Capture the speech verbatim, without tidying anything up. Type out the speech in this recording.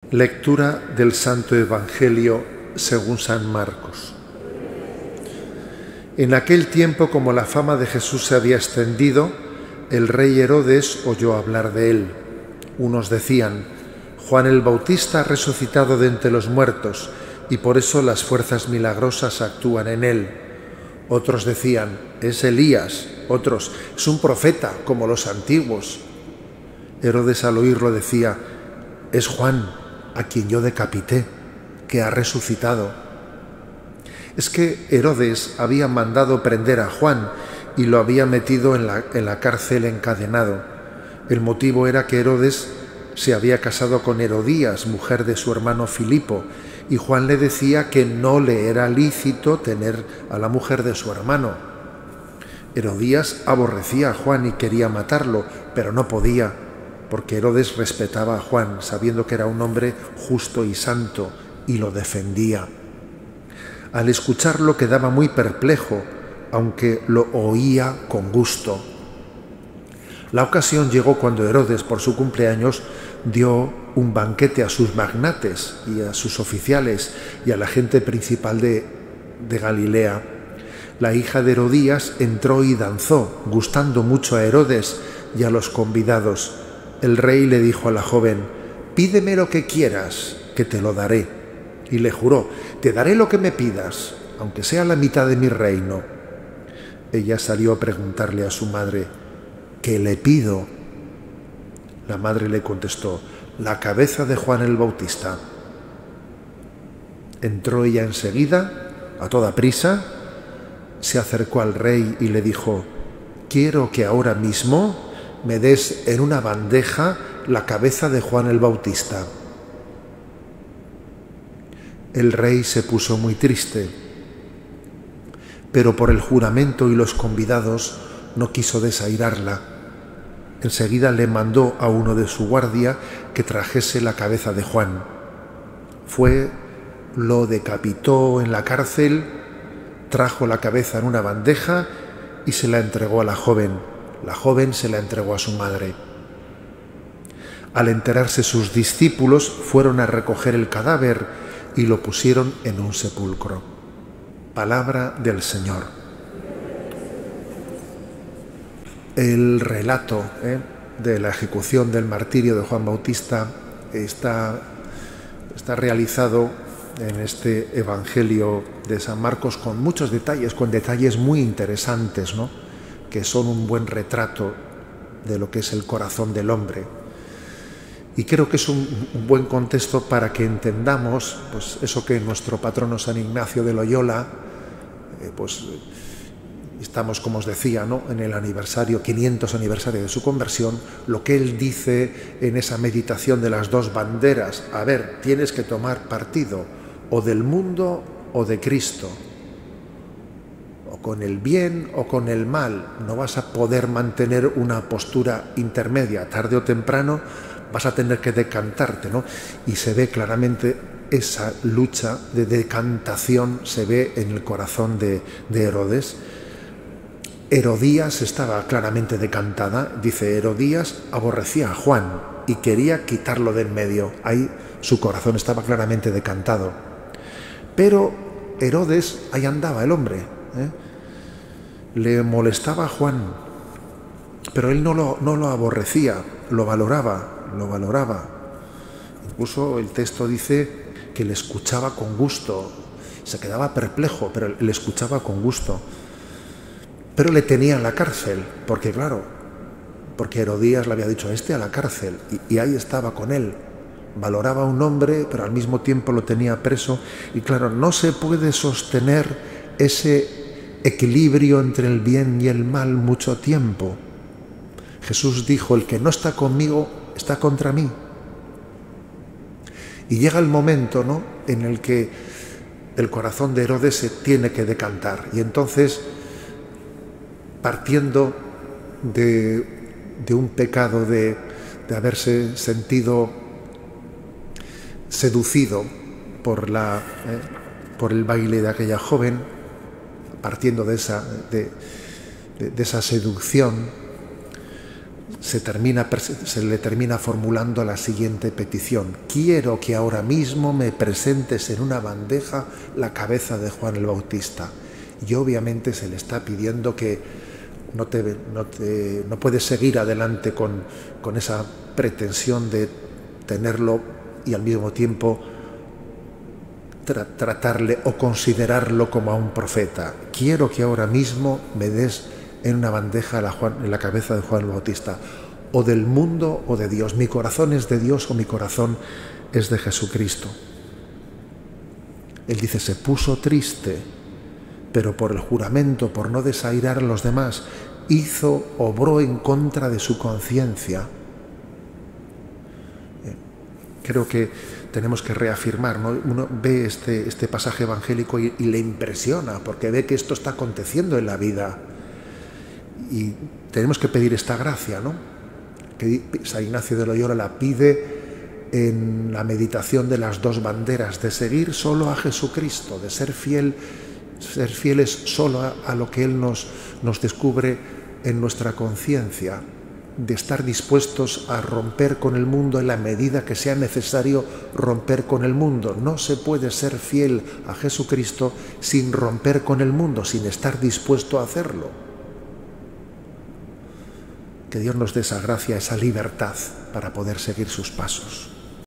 Lectura del Santo Evangelio según San Marcos. En aquel tiempo, como la fama de Jesús se había extendido, el rey Herodes oyó hablar de él. Unos decían: Juan el Bautista ha resucitado de entre los muertos y por eso las fuerzas milagrosas actúan en él. Otros decían: es Elías. Otros: es un profeta como los antiguos. Herodes al oírlo decía: es Juan, a quien yo decapité, que ha resucitado. Es que Herodes había mandado prender a Juan y lo había metido en la, en la cárcel encadenado. El motivo era que Herodes se había casado con Herodías, mujer de su hermano Filipo, y Juan le decía que no le era lícito tener a la mujer de su hermano. Herodías aborrecía a Juan y quería matarlo, pero no podía, porque Herodes respetaba a Juan, sabiendo que era un hombre justo y santo, y lo defendía. Al escucharlo quedaba muy perplejo, aunque lo oía con gusto. La ocasión llegó cuando Herodes, por su cumpleaños, dio un banquete a sus magnates y a sus oficiales y a la gente principal de, de Galilea. La hija de Herodías entró y danzó, gustando mucho a Herodes y a los convidados. El rey le dijo a la joven: pídeme lo que quieras, que te lo daré. Y le juró: te daré lo que me pidas, aunque sea la mitad de mi reino. Ella salió a preguntarle a su madre: ¿qué le pido? La madre le contestó: la cabeza de Juan el Bautista. Entró ella enseguida, a toda prisa, se acercó al rey y le dijo: quiero que ahora mismo me des en una bandeja la cabeza de Juan el Bautista. El rey se puso muy triste, pero por el juramento y los convidados no quiso desairarla. Enseguida le mandó a uno de su guardia que trajese la cabeza de Juan. Fue, lo decapitó en la cárcel, trajo la cabeza en una bandeja y se la entregó a la joven. La joven se la entregó a su madre. Al enterarse sus discípulos, fueron a recoger el cadáver y lo pusieron en un sepulcro. Palabra del Señor. El relato ¿eh? de la ejecución del martirio de Juan Bautista está, está realizado en este Evangelio de San Marcos con muchos detalles, con detalles muy interesantes, ¿no?, que son un buen retrato de lo que es el corazón del hombre. Y creo que es un, un buen contexto para que entendamos pues, eso que nuestro patrono San Ignacio de Loyola, eh, pues estamos, como os decía, ¿no?, en el aniversario, quinientos aniversario de su conversión, lo que él dice en esa meditación de las dos banderas: a ver, tienes que tomar partido o del mundo o de Cristo, o con el bien o con el mal. No vas a poder mantener una postura intermedia. Tarde o temprano vas a tener que decantarte, ¿no? Y se ve claramente esa lucha de decantación, se ve en el corazón de, de Herodes. Herodías estaba claramente decantada. Dice: Herodías aborrecía a Juan y quería quitarlo del medio. Ahí su corazón estaba claramente decantado. Pero Herodes, ahí andaba el hombre, ¿eh? Le molestaba a Juan, pero él no lo, no lo aborrecía, lo valoraba, lo valoraba. Incluso el texto dice que le escuchaba con gusto. Se quedaba perplejo, pero le escuchaba con gusto. Pero le tenía en la cárcel, porque claro, porque Herodías le había dicho: a este a la cárcel, y, y ahí estaba con él. Valoraba a un hombre, pero al mismo tiempo lo tenía preso. Y claro, no se puede sostener ese equilibrio entre el bien y el mal mucho tiempo. Jesús dijo: el que no está conmigo está contra mí. Y llega el momento, ¿no?, en el que el corazón de Herodes se tiene que decantar. Y entonces, partiendo de, de un pecado de, de haberse sentido seducido por, la, eh, por el baile de aquella joven, partiendo de esa, de, de, de esa seducción, se, termina, se le termina formulando la siguiente petición: quiero que ahora mismo me presentes en una bandeja la cabeza de Juan el Bautista. Y obviamente se le está pidiendo que no, te, no, te, no puedes seguir adelante con, con esa pretensión de tenerlo y al mismo tiempo tra tratarle o considerarlo como a un profeta. Quiero que ahora mismo me des en una bandeja la, Juan, en la cabeza de Juan el Bautista, o del mundo o de Dios. Mi corazón es de Dios o mi corazón es de Jesucristo. Él dice, se puso triste, pero por el juramento, por no desairar a los demás, hizo, obró en contra de su conciencia. Creo que tenemos que reafirmar, ¿no? Uno ve este, este pasaje evangélico y, y le impresiona, porque ve que esto está aconteciendo en la vida. Y tenemos que pedir esta gracia, ¿no? Que San Ignacio de Loyola la pide en la meditación de las dos banderas, de seguir solo a Jesucristo, de ser fiel, ser fieles solo a, a lo que Él nos, nos descubre en nuestra conciencia, de estar dispuestos a romper con el mundo en la medida que sea necesario romper con el mundo. No se puede ser fiel a Jesucristo sin romper con el mundo, sin estar dispuesto a hacerlo. Que Dios nos dé esa gracia, esa libertad para poder seguir sus pasos.